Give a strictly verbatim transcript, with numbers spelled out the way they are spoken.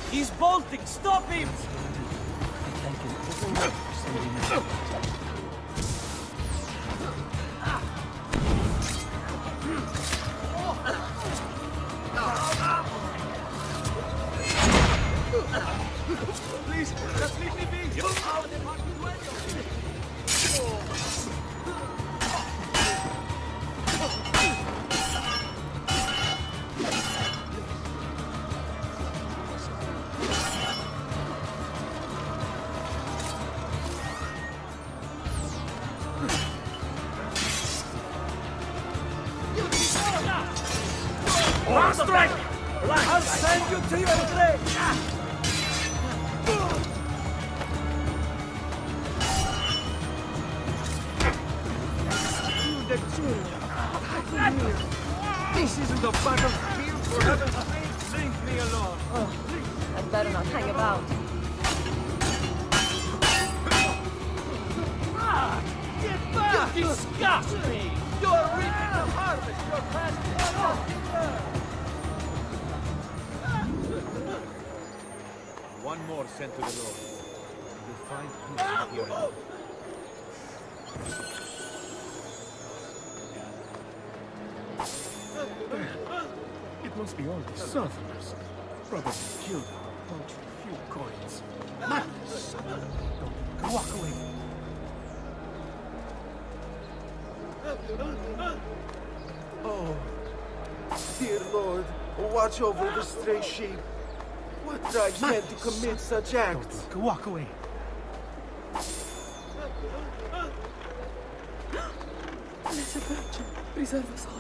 He's bolting! Stop him! Thank you. Doesn't work for somebody new. Please, just leave me be! How the fuck do I One strike! I'll send you to your grave! This isn't a battlefield for heaven's sake! Leave me alone! Oh, I'd better not hang about. Ah, get back! You disgust me! You're reaping the harvest your past. One more sent to the Lord. You'll find peace here. It must be all the Southerners. Probably killed our bunch of few coins. Madness! Don't walk away. Oh, dear Lord, watch over the stray sheep. What drives men to commit such acts? Don't walk away. Blessed Virgin, preserve us all.